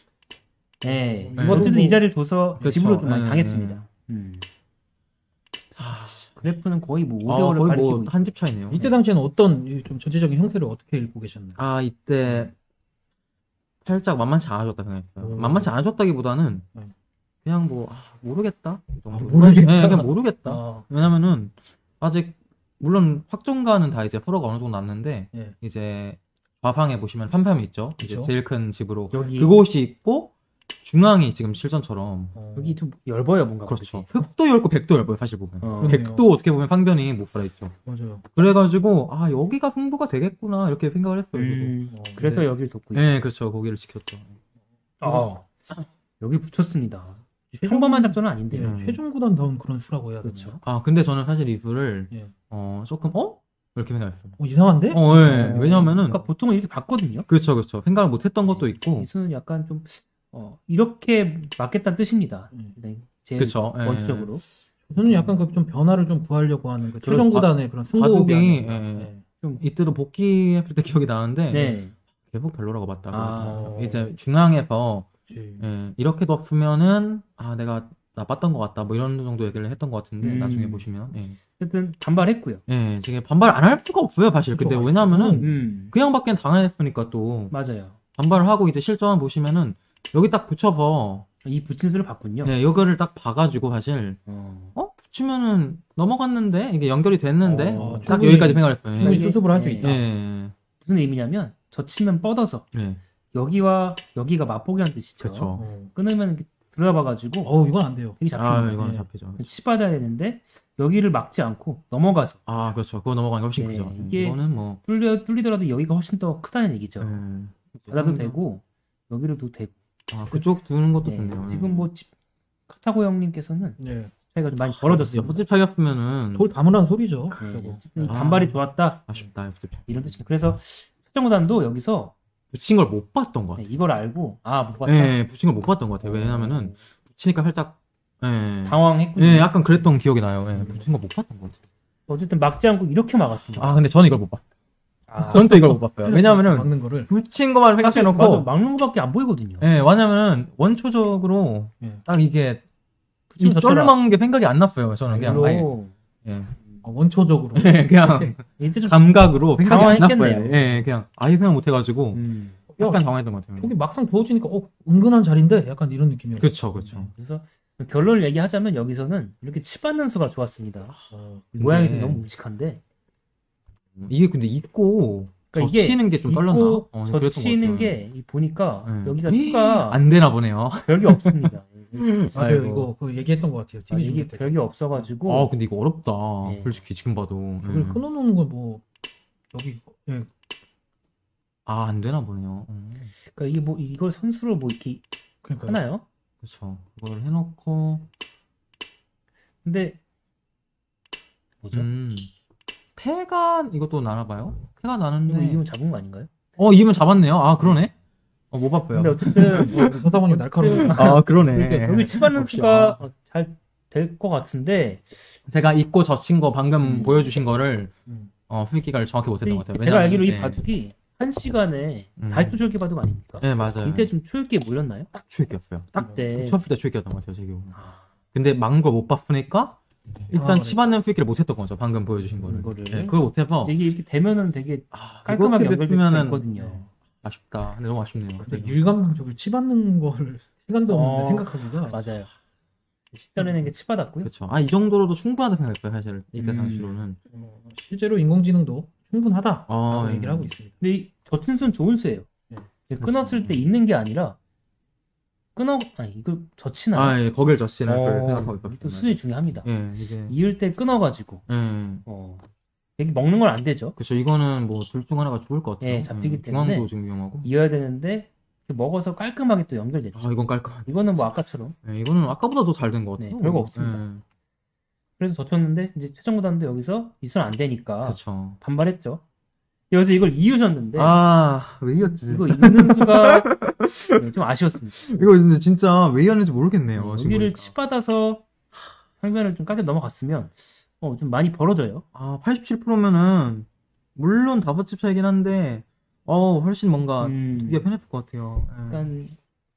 네, 이거는 어쨌든 뭐- 이 자리를 둬서 그쵸. 집으로 좀 많이 네, 당했습니다. 음. 아, 그래프는 거의 뭐 오 아, 대 오를 거의 가리키고 뭐 한 집 차이네요. 이때 당시에는 어떤 이좀 전체적인 형태를 어떻게 읽고 계셨나요? 아, 이때 살짝 만만치 않아졌다 생각했어요. 오. 만만치 않아졌다기보다는 네. 그냥 뭐 아, 모르겠다. 이 정도. 아, 모르겠다. 네, 그냥 모르겠다. 아, 왜냐면은 아직 물론 확정가는 다 이제 프로가 어느 정도 났는데 예. 이제 좌상에 보시면 삼삼이 있죠. 이제 그쵸. 제일 큰 집으로 여기 그곳이 있고 중앙이 지금 실전처럼 어, 여기 좀 얇아요 뭔가. 그렇죠. 그렇게. 흑도 얇고 백도 얇아요 사실 보면. 어. 그러네요. 백도 어떻게 보면 상변이 못 살아있죠. 맞아요. 그래가지고 아 여기가 승부가 되겠구나 이렇게 생각을 했어요. 저도. 음, 어, 그래서 네. 여기를 돕고 있고. 네, 그렇죠. 거기를 지켰죠. 아, 여기 붙였습니다. 최종- 평범한 작전은 예, 아닌데요. 음. 최종 구단다운 그런 수라고 해야 되나요? 그렇죠. 아 근데 저는 사실 이 수를 예. 어 조금 어 이렇게 생각했어요. 어, 이상한데? 어, 예. 왜냐면은 그러니까 보통은 이렇게 봤거든요. 그렇죠, 그렇죠. 생각을 못했던 것도 있고. 이 수는 약간 좀 어, 이렇게 맞겠다는 뜻입니다. 음. 네, 제일 그쵸, 예. 원칙적으로. 저는 약간 그 좀 변화를 좀 구하려고 하는 그 그런 최종 바- 구단의 그런 승부욕이 바둑이, 아닌가. 예. 예. 좀 이때도 복귀했을 때 기억이 나는데 네. 계속 별로라고 봤다고. 아. 이제 중앙에서 그치. 예, 이렇게 뒀으면은 아 내가 나빴던 것 같다 뭐 이런 정도 얘기를 했던 것 같은데 음. 나중에 보시면 예, 어쨌든 반발했고요. 예 지금 반발 안 할 수가 없어요 사실. 그쵸. 근데 왜냐면은 음. 그 양밖에 당했으니까 또 맞아요. 반발을 하고 이제 실전 보시면은 여기 딱 붙여서 이 붙인 수를 봤군요. 예, 이거를 딱 봐가지고 사실 어. 어 붙이면은 넘어갔는데 이게 연결이 됐는데 어, 딱 충분히- 여기까지 생각을 했어요. 충분히 이게- 수습을 할 수 예. 있다. 예, 무슨 의미냐면 저 치면 뻗어서 예, 여기와 여기가 맞보기 한 뜻이죠. 그렇죠. 어. 끊으면 이렇게 들어봐가지고 어, 이건 안 돼요. 여기 잡히는 아 거예요. 이거는 예. 잡히죠. 치받아야 되는데 여기를 막지 않고 넘어가서 아 그렇죠. 그거 넘어가는 게 훨씬 네, 크죠. 이게- 이거는 뭐 뚫려 뚫리더라도 여기가 훨씬 더 크다는 얘기죠. 예. 받아도 되고 여기를 도 되고. 아 그쪽 두는 것도 네, 좋네요. 지금 뭐 집- 카타고 형님께서는 네. 차이가 좀 많이 벌어졌어요. 여섯 집 차이였으면은 돌 담으라는 소리죠. 네, 결국. 어쨌든 아. 반발이 좋았다 아쉽다. 여섯 집 차이. 이런 뜻입니다. 그래서 최정구단도 여기서 붙인 걸 못 봤던 것 네, 같아요. 이걸 알고 아 못 봤다. 예, 붙인 걸 못 봤던 것 같아요. 왜냐면은 붙이니까 살짝 예, 당황했군요. 예, 약간 그랬던 기억이 나요. 예, 붙인 걸 못 봤던 것 같아요. 어쨌든 막지 않고 이렇게 막았습니다. 아, 근데 저는 이걸 못 봤어요. 아, 저는 또 이걸 못 봤어요. 왜냐면은 막는 거를. 붙인 것만 맞아, 생각해놓고, 막는 거밖에 안 보이거든요. 예, 왜냐면은 원초적으로 예. 딱 이게 붙인 이 져쳐라. 쩔 막는 게 생각이 안 났어요. 저는 그냥 아예, 별로 예, 어, 원초적으로. 예, 그냥 이때 좀 감각으로 생각이 안 당황했겠네요. 났어요. 예, 그냥 아예 생각 못 해가지고 음, 약간 당황했던 것 같아요. 저기 막상 부어지니까 어 은근한 자리인데 약간 이런 느낌이었어요. 그쵸, 그쵸. 그래서 결론을 얘기하자면 여기서는 이렇게 치받는 수가 좋았습니다. 어, 모양이 좀 근데 너무 묵직한데 이게 근데 있고 그러니까 이게 젖히는 게 좀 떨렸나? 있고 어, 그랬던 것 젖히는 같아요. 게 이 보니까 예. 여기가 수가 안 되나 보네요. 별게 없습니다. 맞아요. 아이고. 이거 그 얘기했던 것 같아요. 아, 티비 이게 중계 때. 별게 없어가지고 아, 근데 이거 어렵다. 예. 솔직히 지금 봐도. 이걸 예. 끊어놓는 건 뭐 여기 예. 아, 안 되나 보네요. 음. 그러니까 이게 뭐 이걸 선수로 뭐 이렇게 그러니까 하나요? 그쵸. 그걸 해놓고, 근데 뭐죠? 음. 패가, 이것도 나나봐요? 패가 이거 나는데. 이기면 잡은 거 아닌가요? 어, 이면 잡았네요. 아, 그러네? 어, 못 봤어요. 근데 어쨌든 서다보니 날카로운. 아, 그러네. 그러니까 결국 치받는 역시, 수가 아. 잘 될 것 같은데 제가 잊고 젖힌 거 방금 음. 보여주신 거를, 음. 어, 후기가를 정확히 못했던 것 같아요. 제가 알기로 이 네. 바둑이 한 시간에 음. 다 초절기 바둑 아닙니까? 네, 맞아요. 이때 좀 초절기에 몰렸나요? 딱 추익이었어요. 딱 이때 쳤을 때 추익이었던 것 같아요, 제 기억은. 아, 근데 막은 걸 못 봤으니까, 일단 당황을 치받는 후기를 못 했던 거죠. 방금 보여주신 거를. 이거를. 네, 그걸 못해서, 이게 이렇게 되면은 되게 아, 깔끔하게 이렇게 연결될 수가 됐으면은 있거든요. 아쉽다. 근데 너무 아쉽네요. 근데 일감상 저걸 치받는 걸 시간도 없는데 어. 생각하기가 맞아요. 시간에는 게 치받았고요. 그렇죠. 아, 이 정도로도 충분하다 생각했어요, 사실. 이때 음. 당시로는. 어, 실제로 인공지능도 충분하다라고 아, 예. 얘기를 하고 있습니다. 근데 이 젖은 수는 좋은 수예요. 네. 근데 끊었을 때 있는 게 아니라 끊어 아니 이걸 젖히나요? 아, 예, 거길 젖히는 걸 어, 생각하고 또 있었어요. 수준이 중요합니다. 예, 이게. 이을 때 끊어가지고 예. 어, 여기 먹는 건 안 되죠. 그렇죠. 이거는 뭐 둘 중 하나가 죽을 것 같아요. 예, 잡히기 예, 때문에. 중앙도 지금 위험하고. 이어야 되는데 먹어서 깔끔하게 또 연결됐죠. 아, 이건 깔끔하네. 이거는 뭐 아까처럼 예, 이거는 아까보다 더 잘 된 것 같아요. 네, 별거 없습니다. 예, 그래서 젖혔는데 이제 최정구단도 여기서 이수는 안 되니까 그렇죠. 반발했죠. 여기서 이걸 이으셨는데 아, 왜 이었지? 이거 이는 수가 네, 좀 아쉬웠습니다. 이거 근데 진짜 왜 이었는지 모르겠네요. 지금 여기를 보니까. 치받아서 상변을 좀 깎여 넘어갔으면 어, 좀 많이 벌어져요. 아, 팔십칠 퍼센트면은 물론 다섯 집 차이긴 한데 어, 훨씬 뭔가 음, 이게 편했을 것 같아요. 예. 약간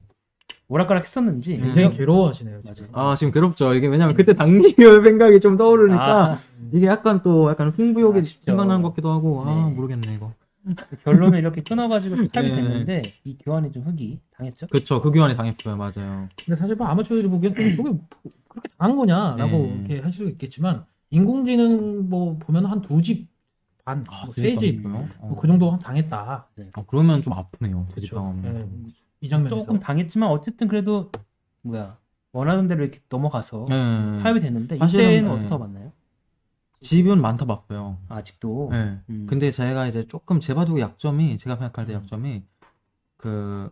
오락가락 했었는지 음. 굉장히 괴로워하시네요. 지금. 맞아요. 아, 지금 괴롭죠. 이게 왜냐면 그때 당기의 생각이 좀 떠오르니까 아, 이게 약간 또 약간 승부욕이 아쉽죠. 생각나는 것 같기도 하고 아, 네. 모르겠네 이거. 결론은 이렇게 끊어가지고 탈이 네. 됐는데 이 교환이 좀 흑이 당했죠. 그쵸. 그 교환이 당했어요. 맞아요. 근데 사실 뭐 아마추어들이 보기엔 저게 뭐 그렇게 당한 거냐라고 네. 이렇게 할 수 있겠지만 인공지능 뭐 보면 한 두 집 반, 아, 뭐 세 집, 그러니까요. 뭐 그 정도 한 당했다. 어, 그러면 좀 아프네요. 그렇죠. 돼지빵하면. 예, 이 장면에서 조금 당했지만 어쨌든 그래도 뭐야 원하던 대로 이렇게 넘어가서 네. 타협이 됐는데 사실은, 이때는 네. 어떻게 봤나요? 집은 많다 봤어요. 아직도 네. 음. 근데 제가 이제 조금 제바둑의 약점이 제가 생각할 때 약점이 그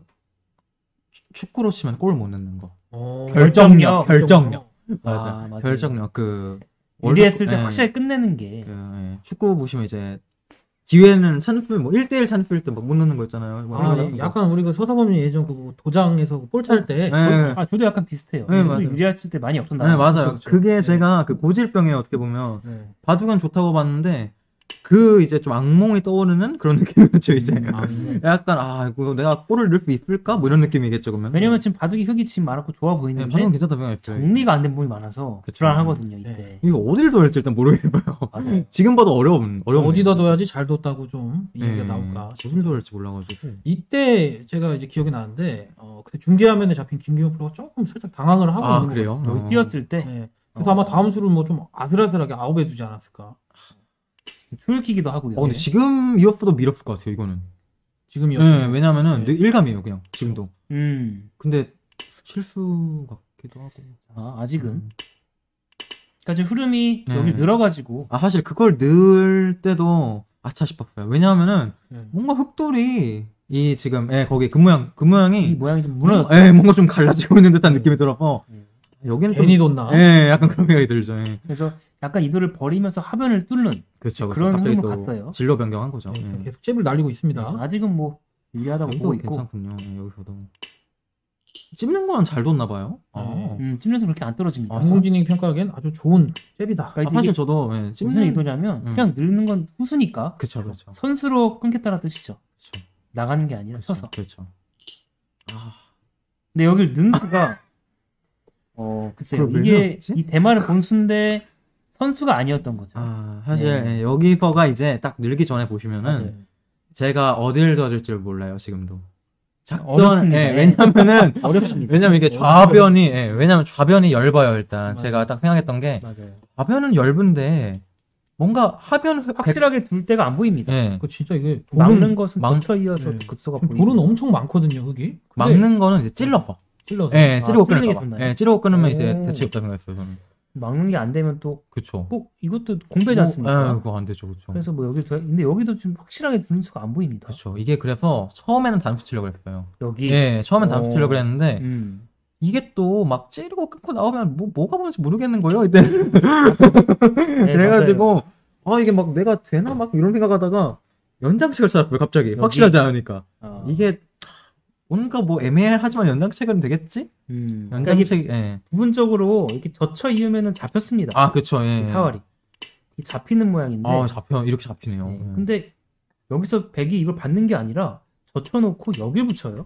추- 축구로 치면 골 못 넣는 거. 어, 결정력, 결정력. 맞아, 맞아. 맞아요. 결정력 그 유리했을 때 예, 확실히 끝내는 게 그, 예. 축구 보시면 이제 기회는 찬스 뭐 일 대일 찬스일 때 막 못 넣는 거 있잖아요. 뭐 아, 이런 거 같은 거. 약간 우리 그 서사범이 예전 그 도장에서 볼 찰 때 네. 아 저도 약간 비슷해요. 네, 저도 맞아요. 유리했을 때 많이 없었나 네, 봐요. 맞아요. 그렇죠. 그게 네. 제가 그 고질병에 어떻게 보면 네. 바둑은 좋다고 봤는데 그 이제 좀 악몽이 떠오르는 그런 느낌이었죠 이제. 아, 약간 아 이거 내가 골을 넣을 수 있을까 뭐 이런 느낌이겠죠 그러면. 왜냐면 지금 바둑이 흑이 지금 많았고 좋아 네, 보이는데 바둑은 괜찮다 생각했죠. 정리가 안 된 부분이 많아서 그쵸. 불안하거든요 이때. 네. 이거 어디를 둬야 할지 일단 모르겠어요. 맞아요. 지금 봐도 어려운 어려운. 어디다 둬야지 잘 뒀다고 좀 네. 이야기가 나올까. 어디를 둬야 할지 몰라가지고. 이때 제가 이제 기억이 나는데 어, 그때 중계화면에 잡힌 김기현 프로가 조금 살짝 당황을 하고 아 있는 그래요? 거예요. 여기 뛰었을 때 네. 그래서 아마 다음 수를 뭐 좀 아슬아슬하게 아웃해 두지 않았을까. 초읽기기도 하고요. 어 근데 지금 이것보다 밀었을 것 같아요 이거는. 지금이었어요. 네, 왜냐면은 네. 일감이에요 그냥 지금도. 음. 근데 실수 같기도 하고. 아, 아직은. 음. 그러니까 지금 흐름이 네. 여기 늘어가지고 아 사실 그걸 넣을 때도 아차 싶었어요. 왜냐하면은 네. 뭔가 흑돌이 이 지금 예 거기 그 모양 그 이 모양이 모양이 좀 무너. 예 뭔가 좀 갈라지고 있는 듯한 느낌이 들어서 음. 여기는 괜히 좀, 뒀나? 예, 약간 그런 생각이 들죠. 예. 그래서 약간 이도를 버리면서 하변을 뚫는 그렇죠. 그런 갑자기 흐름을 또 갔어요. 진로 변경한 거죠. 네, 예. 계속 잽을 날리고 있습니다. 네, 아직은 뭐 유리하다고 여기도 보고 있고 괜찮군요. 예, 여기서도 찝는 거는 잘 뒀나 봐요. 아, 네. 음, 찜에서 그렇게 안 떨어집니다. 아, 인공지능이 평가하기엔 아주 좋은 잽이다. 그러니까 아, 사실 이게 저도 예, 무슨 찝는 의도냐면 음. 그냥 늘는 건 후수니까 그렇죠, 그렇죠. 선수로 끊겠다는 뜻이죠. 그렇죠. 나가는 게 아니라 그렇죠. 쳐서. 그렇죠. 아, 근데 여기를 넣는 수가 어 글쎄요. 그걸 왜 이게 넣었지? 이 대만을 본수인데 선수가 아니었던 거죠. 아 사실 네. 예, 여기서가 이제 딱 늘기 전에 보시면은 맞아요. 제가 어딜 둬야 될지 몰라요 지금도. 작전, 어렵습니다. 예, 예. 왜냐면은 어렵습니다. 왜냐면 이게 좌변이 예, 왜냐면 좌변이 얇아요 일단. 맞아요. 제가 딱 생각했던 게 맞아요. 좌변은 얇은데 뭔가 하변 확실하게 둘 때가 안 보입니다. 예, 그 진짜 이게 막는 돌은, 것은 막- 젖혀 이어서 네. 급소가 지금 보이고. 돌은 엄청 많거든요, 흙이. 근데 막는 거는 이제 찔러봐. 찔러서. 예, 아, 찌르고 찌르는 게 끊을까 봐. 좋나요? 예, 찌르고 끊으면 이제 오. 대책이 없다 생각했어요 저는. 막는 게 안 되면 또 그쵸. 꼭 이것도 공배지 않습니까? 뭐, 예, 그거 안 되죠, 그쵸. 그래서 뭐 여기 근데 여기도 좀 확실하게 두는 수가 안 보입니다. 그쵸. 이게 그래서 처음에는 단수 치려고 했어요. 여기 예, 처음엔 단수 오. 치려고 그랬는데 음. 이게 또 막 찌르고 끊고 나오면 뭐 뭐가 뭔지 모르겠는 거예요 이때. 네, 그래가지고 아 이게 막 내가 되나 막 이런 생각하다가 연장책을 찾았어요 갑자기. 여기? 확실하지 않으니까. 아. 이게 뭔가 뭐 애매하지만 연장책은 되겠지? 음. 그러니까 이게 연장책 예. 부분적으로 이렇게 젖혀 이으면은 잡혔습니다. 아 그쵸 예. 이 사활이 이 잡히는 모양인데. 아 잡혀 이렇게 잡히네요. 네. 예. 근데 여기서 백이 이걸 받는 게 아니라 젖혀놓고 여길 붙여요.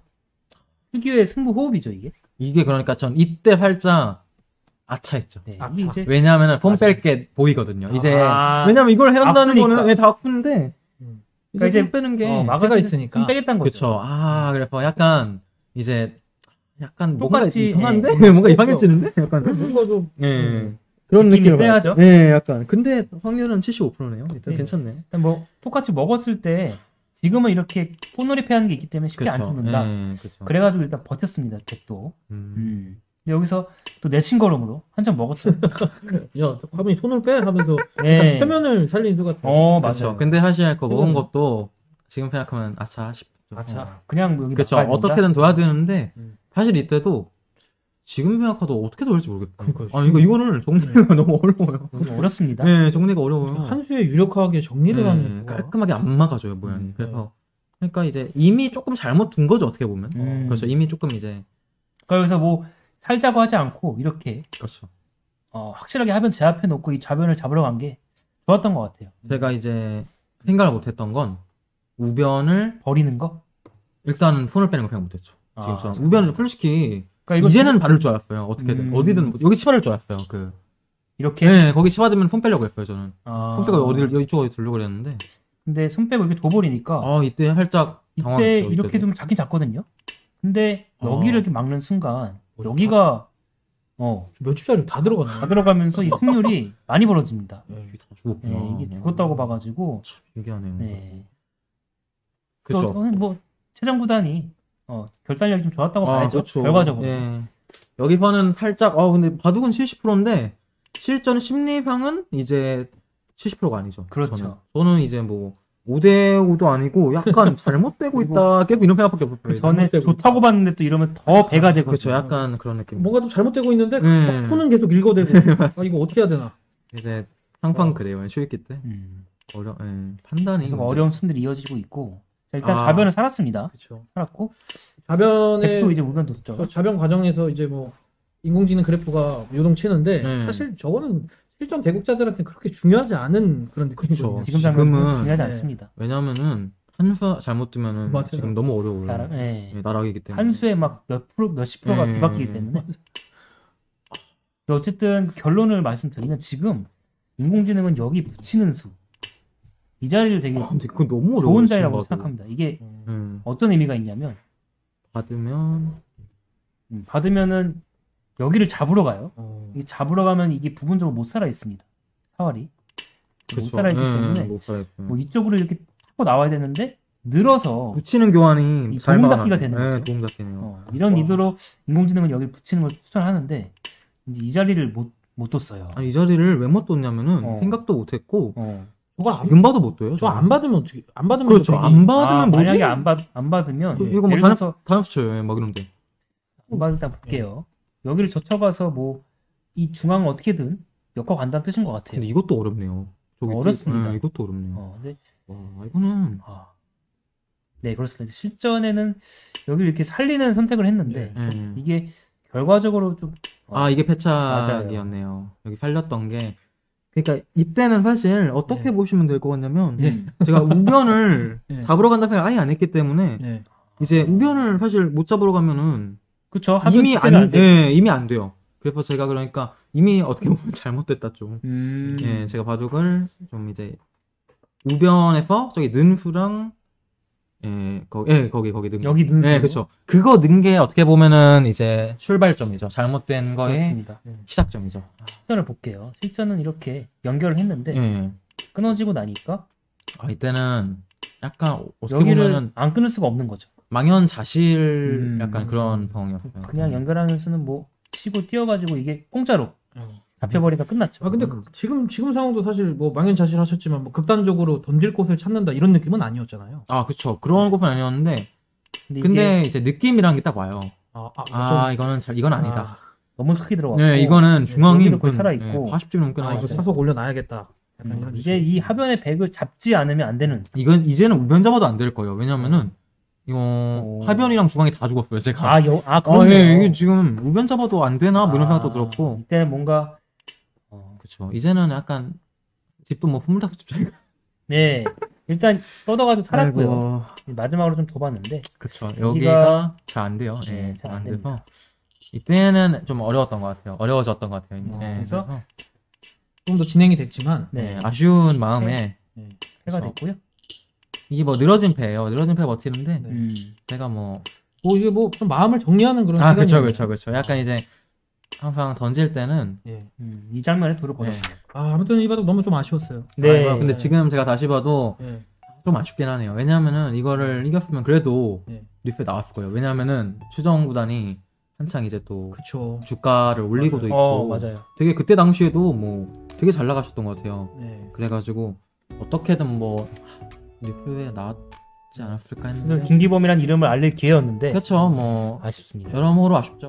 특유의 승부 호흡이죠 이게. 이게 그러니까 전 이때 살짝 아차했죠. 네. 아차. 이게 이제 왜냐하면 폼 맞아요. 뺄 게 보이거든요. 이제 아. 왜냐면 이걸 해낸다는 아프니까. 거는 예, 다 아픈데 음. 이제 그러니까 이제 폼 빼는 게 어, 해가 막아서 있으니까. 힘 빼겠다는 거죠. 그쵸. 아, 그래서 약간, 이제, 약간 뭔가 똑같이, 이상한데? 예. 뭔가 이상해지는데? 약간, 뭔가 좀 예. 그런 느낌이 느낌을 세하죠? 받아요. 예, 약간. 근데 확률은 칠십오 퍼센트네요. 일단 네. 괜찮네. 일단 뭐 똑같이 먹었을 때 지금은 이렇게 코너리패하는 게 있기 때문에 쉽게 안 죽는다. 예, 그쵸. 그래가지고 일단 버텼습니다. 백도. 음. 음. 근데 여기서 또 내친 걸음으로 한 점 먹었죠. 야, 화분이 손을 빼 하면서 예. 약간 체면을 살린 수 같아. 어 그쵸. 맞아요. 근데 사실 그 먹은 최고네. 것도 지금 생각하면 아차 싶죠. 아차. 어, 그냥 여기 그쵸. 나가야 된다? 어떻게든 둬야 되는데, 음. 사실 이때도 지금 생각해도 어떻게 둬야 될지 모르겠다. 그러니까요. 아, 이거, 이거를 정리가 너무 어려워요. 여기 어렵습니다. 네, 정리가 어려워요. 한 수에 유력하게 정리를 네, 하는 거. 깔끔하게 안 막아줘요 모양이. 음, 그래서 그러니까 이제 이미 조금 잘못 둔 거죠 어떻게 보면. 음. 그렇죠. 이미 조금 이제 그러니까 여기서 뭐 살자고 하지 않고 이렇게 그렇죠. 어, 확실하게 하변 제압해 놓고 이 좌변을 잡으러 간 게 좋았던 것 같아요. 제가 이제 생각을 못했던 건 우변을 버리는 거. 일단은 손을 빼는 거 생각 못했죠. 아, 지금처럼 우변을 솔직히 그러니까 이거 이제는 바를 줄 알았어요. 어떻게든 음. 어디든 여기 치마를 줄 알았어요. 그 이렇게. 네, 거기 치마들면 손 빼려고 했어요 저는. 아. 손 빼고 어디를 이쪽으로 두려고 그랬는데 근데 손 빼고 이렇게 둬버리니까 아 이때 살짝 이때 당황했죠. 이렇게 이때도. 두면 잡긴 잡거든요. 근데 여기를 아. 이렇게 막는 순간 어, 여기가 어, 몇십짜리 다 들어갔네. 다 들어가면서 이 승률이 많이 벌어집니다. 네. 이게 다 죽었구나. 네, 이게 죽었다고 봐가지고 참 신기하네요. 네. 그렇죠. 또, 뭐 최장 구단이 어, 결단력이 좀 좋았다고 아, 봐야죠. 그렇죠. 결과적으로. 예. 여기서는 살짝, 아, 근데 바둑은 칠십 퍼센트인데, 실전 심리상은 이제 칠십 퍼센트가 아니죠. 그렇죠. 저는, 저는 이제 뭐, 오 대 오도 아니고, 약간 잘못되고 있다, 깨고 이런 생각밖에 없어요. 그 전에 잘못되고 좋다고 봤는데 또 이러면 더 배가 되거든요. 그렇죠. 약간 그런 느낌. 뭔가 좀 잘못되고 있는데 네. 막 손은 계속 읽어대고 아, 이거 어떻게 해야 되나. 이제, 상판 그래요. 쇼있기 때. 음. 어려, 예. 판단이. 계속 문제. 어려운 순들이 이어지고 있고 자, 일단 아. 좌변을 살았습니다. 그렇죠. 살았고 좌변에 백도 이제 우변 뒀죠. 저 좌변 과정에서 이제 뭐 인공지능 그래프가 요동치는데 네. 사실 저거는 실전 대국자들한테 그렇게 중요하지 않은 그런 느낌이거든요. 그쵸. 지금 장면은 지금은- 중요하지 네. 않습니다. 왜냐면은, 한 수 잘못 두면은, 맞아요. 지금 너무 어려워요. 나라, 예. 예, 나락이기 때문에. 한 수에 막 몇 프로, 몇십 프로가 네. 뒤바뀌기 때문에. 근데 어쨌든 결론을 말씀드리면 지금 인공지능은 여기 붙이는 수. 이 자리를 되게 아, 근데 그거 너무 어려워요. 좋은 지금 자리라고 봐도. 생각합니다. 이게 음. 어떤 의미가 있냐면 받으면, 음, 받으면은 여기를 잡으러 가요. 어. 이 잡으러 가면 이게 부분적으로 못 살아 있습니다. 사활이 못 그쵸. 살아 있기 예, 때문에 못 살아있죠. 뭐 이쪽으로 이렇게 타고 나와야 되는데 늘어서 붙이는 교환이 이 잘 도움닫기가 막아놔요. 되는 네, 거죠. 도움닫기네요. 어, 이런 와. 의도로 인공지능은 여기 붙이는 걸 추천하는데 이제 이 자리를 못, 못 뒀어요. 아니, 이 자리를 왜 못 뒀냐면은 어. 생각도 못했고 어. 저거 안, 지금 봐도 못 둬요. 저 안 받으면 어떻게 안 받으면 그렇죠. 또 안 받으면 아, 뭐지? 만약에 안, 받, 안 받으면 그, 예를 이거 뭐 들어서 단수 쳐요. 막 이런데. 안 받을 때 볼게요. 여기를 젖혀가서 뭐 이 중앙을 어떻게든 엮어간다는 뜻인 것 같아요. 근데 이것도 어렵네요. 저기 또- 어렵습니다. 네, 이것도 어렵네요. 어, 근데 와, 이거는 아, 네 그렇습니다. 실전에는 여기를 이렇게 살리는 선택을 했는데 네. 이게 결과적으로 좀 아, 이게 맞아요. 패착이었네요. 여기 살렸던 게. 그러니까 이때는 사실 어떻게 예. 보시면 될 것 같냐면 예. 제가 우변을 예. 잡으러 간다 생각 아예 안 했기 때문에 예. 이제 우변을 사실 못 잡으러 가면은 그쵸 이미 안, 안 돼. 예, 이미 안 돼요. 그래서 제가 그러니까 이미 어떻게 보면 잘못됐다 좀. 음, 예, 제가 바둑을 좀 이제 우변에서 저기 는수랑 예, 거기 예, 거기 거기 는 여기 는 예, 그렇죠. 그거 는 게 어떻게 보면은 이제 출발점이죠. 잘못된 거의 그렇습니다. 시작점이죠. 실전을 볼게요. 실전은 이렇게 연결을 했는데 예. 끊어지고 나니까 아, 이때는 약간 어떻게 여기를 보면은 안 끊을 수가 없는 거죠. 망연자실 음. 약간 그런 상황이었어요. 그냥 연결하는 수는 뭐 치고 뛰어가지고 이게 공짜로 예. 잡혀버리다 끝났죠. 아 근데 그- 지금 지금 상황도 사실 뭐 망연자실 하셨지만 뭐 극단적으로 던질 곳을 찾는다 이런 느낌은 아니었잖아요. 아, 그쵸. 그런 것은 아니었는데 근데, 근데 이게 이제 느낌이란 게 딱 와요. 아, 아, 아, 이거는 잘 이건 좀- 아니다. 너무 크게 들어갔고 네, 이거는 중앙이 여기도 거의 살아있고. 사십 점 넘게 아, 나왔어요. 이거 사석 올려놔야겠다. 약간 음, 이런 이제 이 하변의 백을 잡지 않으면 안 되는 이건 이제는 우변 잡아도 안 될 거예요. 왜냐면은 이거 오. 하변이랑 중앙이 다 죽었어요. 제가. 아, 여, 아 아, 그렇네요. 예, 이게 지금 우변 잡아도 안 되나 뭐 이런 아, 생각도 들었고. 이때는 뭔가 어, 그렇죠. 이제는 약간 집도 뭐 스물다섯 집 차이가. 네 일단 뻗어가지고 살았고요. 아이고. 마지막으로 좀 더 봤는데 그쵸. 여기가- 여기가 잘 안 돼요. 예, 네, 잘 잘안 안 됩니다. 돼서 이때는 좀 어려웠던 것 같아요. 어려워졌던 것 같아요. 어, 예, 그래서 좀 더 진행이 됐지만 네, 예, 아쉬운 마음에 예. 패가 그래서 됐고요. 이게 뭐 늘어진 패예요. 늘어진 패 버티는데 네. 음, 제가 뭐 뭐 이게 뭐 좀 마음을 정리하는 그런 아, 그쵸, 시간이었네요. 그쵸, 그쵸. 약간 이제 항상 던질 때는 예. 음, 이 장면에 돌을 네. 걷었습니다. 아, 아무튼 이 바둑 너무 좀 아쉬웠어요. 네. 아, 근데 지금 제가 다시 봐도 예. 좀 아쉽긴 하네요. 왜냐면은 이거를 이겼으면 그래도 예. 뉴스에 나왔을 거예요. 왜냐면은 추정 구단이 한창 이제 또 그쵸. 주가를 올리고도 있고 어, 맞아요. 되게 그때 당시에도 뭐 되게 잘 나가셨던 것 같아요. 예. 그래가지고 어떻게든 뭐 뉴스에 나왔지 않았을까 오늘 했는데 김기범이라는 이름을 알릴 기회였는데 그렇죠. 뭐 아쉽습니다. 여러모로 아쉽죠.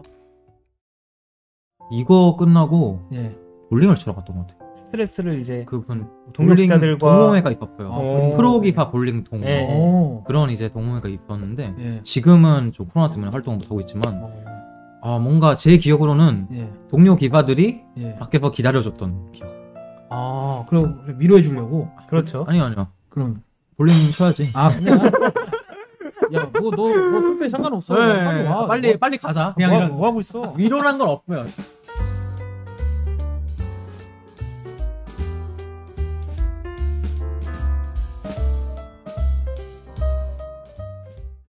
이거 끝나고 예. 볼링을 치러 갔던 것 같아요. 스트레스를 이제 그분 동료 볼링 기자들과- 동호회가 있었어요. 어. 프로기파 볼링 동호 네. 오. 그런 이제 동호회가 있었는데 예. 지금은 좀 코로나 때문에 활동을 못하고 있지만 어. 아 뭔가 제 기억으로는 예. 동료 기사들이 예. 밖에서 기다려줬던 기억. 아, 그리고 위로해 주려고. 그렇죠. 아니요 아니요 그럼 볼링 쳐야지. 아, 그냥 야, 뭐 너 뭐 풀빼 상관없어. 빨리 와. 빨리 빨리 가자. 뭐, 뭐, 뭐 하고 있어? 위로란 건 없고요.